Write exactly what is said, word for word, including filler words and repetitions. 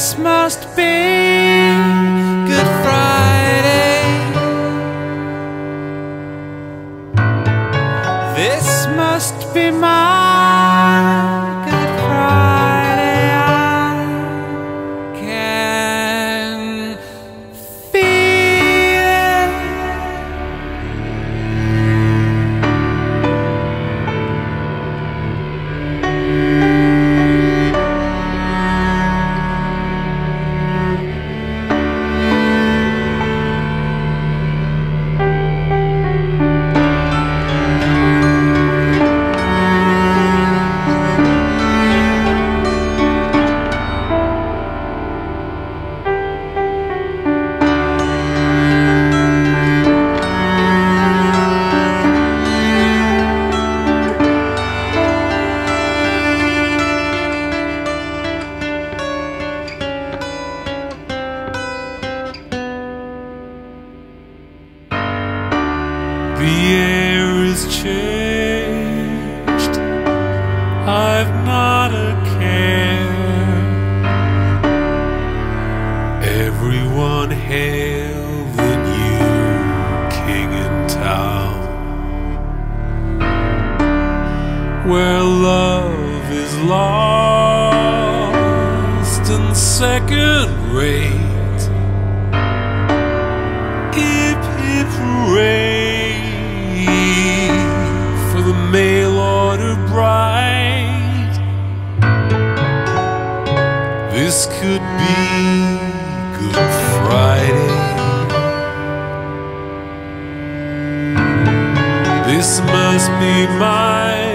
This must be Good Friday. This must be my Good Friday. I can feel it. The air is changed, I've not a care. Everyone hail the new king in town, where love is lost and second rate. Hip hip hooray for the mail order bride. This could be Good Friday. This must be my